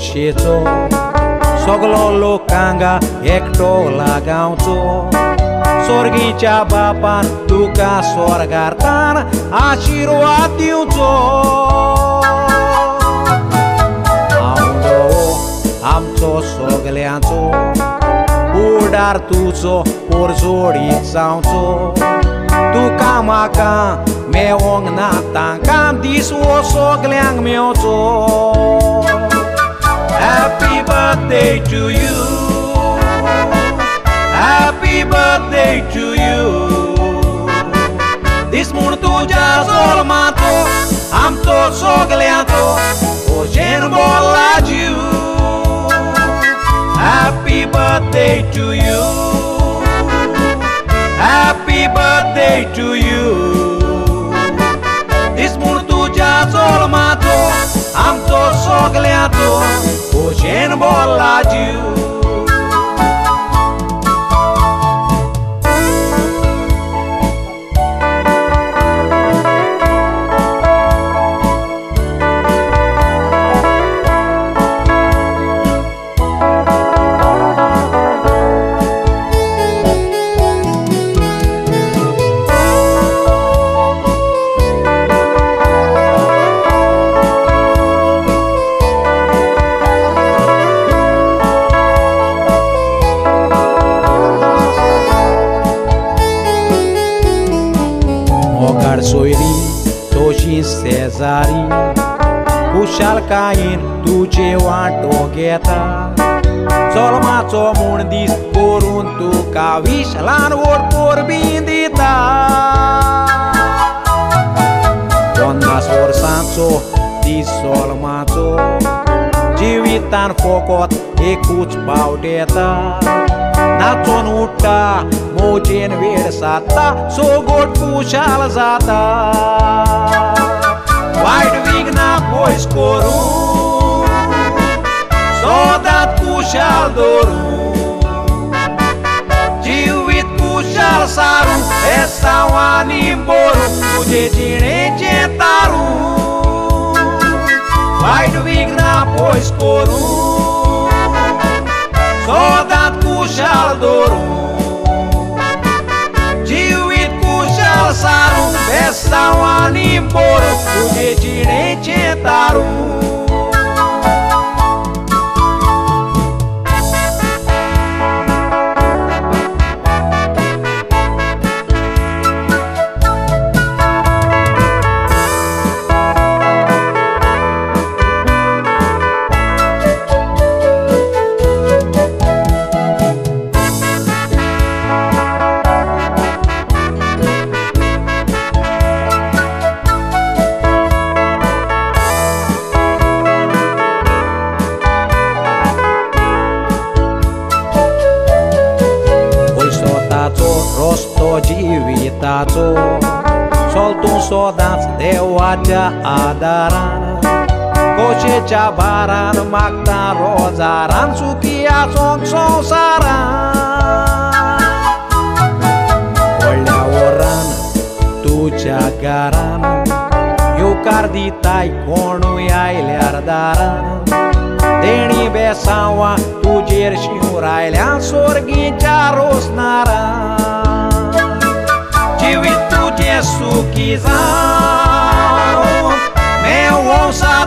खोसेचो सगलो लोकांगा एकटो लगाउँछो स्वर्गीच्या बापान तुका स्वर्गार्थान आशीर्वाद दिउँछो आमचो सगल्यांचो उडार तुजो पोरजोडी जावचो तुका म्हाका मेवोंक ना तांकां दीस वो सगल्यांक मेवचो Happy birthday to you Happy birthday to you Dís म्हूण तुज्या जल्माचो आमचो सगल्यांचो खोशेन भरला जीव Happy birthday to you Happy birthday to you Dís म्हूण तुज्या जल्माचो आमचो सगल्यांचो खोशेन भरला जीव Soiri, Toshin Cesari, Kushalkain, Tuce Wanto Geta, Solmato Mundis, Poruntu Kavish, Lanward por Bindita, Donas for Santo, Dis Solmato, Jivitan Fokot, Ekuch Baudeta. नाचून उठता मोजेन वेळ साधता सोगोट कुशाल जाता वाईट विघ्ना पयस करून सदांच कुशाल दवरून जिवीत कुशाल सारून हे सावांनी भरून तुजे जिणेचें तारून वाईट विघ्ना पयस करून सदांच कुशाल दवरून जिवीत कुशाल सारून बेसांवांनी भरून तुजे जिणेचें तारून Rosto jiwitaco soltun sodans dewaja adaran Koshecea baran magta rozaran sukia song संसारान Olea oran tuja garan Yukar ditai konu yailyar daran Deni besawa tujer shiurailan sorgicha rosnaran Jivit tuje suki zaun Mewon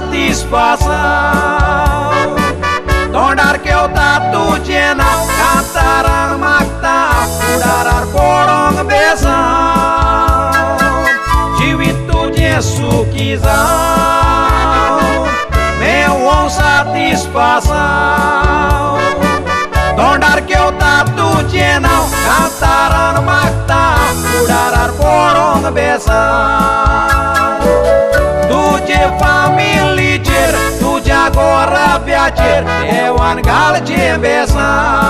satisfação Tondar que eu tá tuje na Cantaran magta Udarar porong besão Jivit tuje suki zaun Mewon satisfação Tondar que eu tá tuje na Cantaran magta Udarar porong besão Tuje família, tuje agora viajar, eu angal de besão.